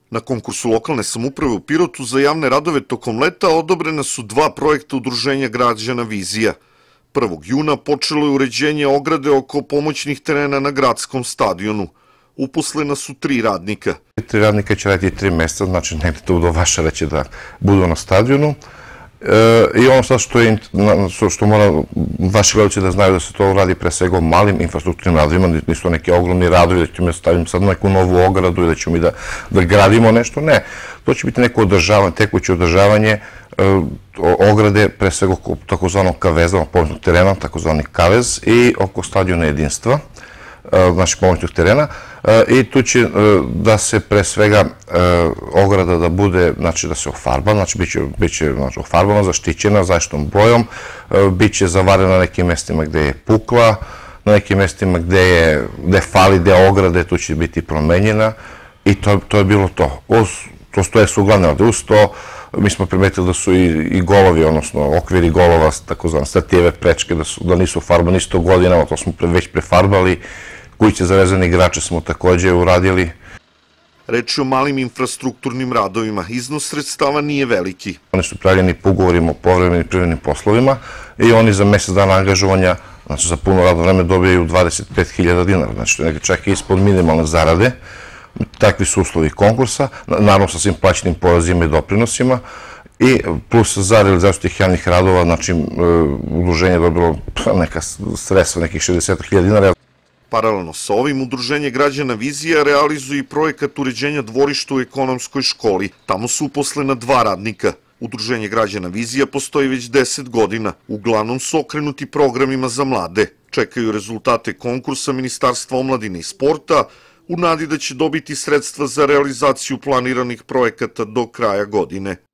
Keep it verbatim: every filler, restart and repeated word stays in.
Na konkursu lokalne samouprave u Pirotu za javne radove tokom leta odobrena su dva projekta Udruženja građana Vizija. prvog juna počelo je uređenje ograde oko pomoćnih terena na gradskom stadionu. Uposlena su tri radnika. Tri radnika će raditi tri mesta, znači negde to do Vašara će da budu na stadionu. I ono sad što mora vaši gledalci da znaju da se to radi pre svega o malim infrastrukturnim radovima, nisu neki ogromni radovi da ćemo staviti sad neku novu ogradu i da ćemo mi da gradimo nešto, ne. To će biti neko održavanje, tekuće održavanje ograde pre svega oko takozvanog kaveza, pomoćnog terena, takozvani kavez i oko stadiona Jedinstva, naših pomoćnog terena, i tu će da se pre svega ograda da bude, znači da se ofarba, znači bit će ofarbana, zaštićena zaštitnom bojom, bit će zavarena na nekim mestima gde je pukla, na nekim mestima gde fali deo ograde, tu će biti promenjena i to je bilo to. To stoje su uglavnom, uz to mi smo primetili da su i golovi, odnosno okviri golova, takozvane statijeve prečke, da nisu farbani sto godina, to smo već prefarbali. Kuće za vezane igrače smo takođe uradili. Reč je o malim infrastrukturnim radovima. Iznos sredstava nije veliki. Oni su pravljeni po ugovorima o povremenim i privremenim poslovima i oni za mesec dana angažovanja, znači za puno radno vreme, dobijaju dvadeset pet hiljada dinara, znači to je čak i ispod minimalne zarade. Takvi su uslovi konkursa, naravno sa svim plaćenim porezima i doprinosima, i plus za realizaciju tih javnih radova, znači udruženje je dobilo neka sredstva, nekih šezdeset hiljada dinara. Paralelno sa ovim, Udruženje građana Vizija realizuje i projekat uređenja dvorišta u ekonomskoj školi. Tamo su uposlena dva radnika. Udruženje građana Vizija postoji već deset godina. Uglavnom su okrenuti programima za mlade. Čekaju rezultate konkursa Ministarstva omladine i sporta u nadi da će dobiti sredstva za realizaciju planiranih projekata do kraja godine.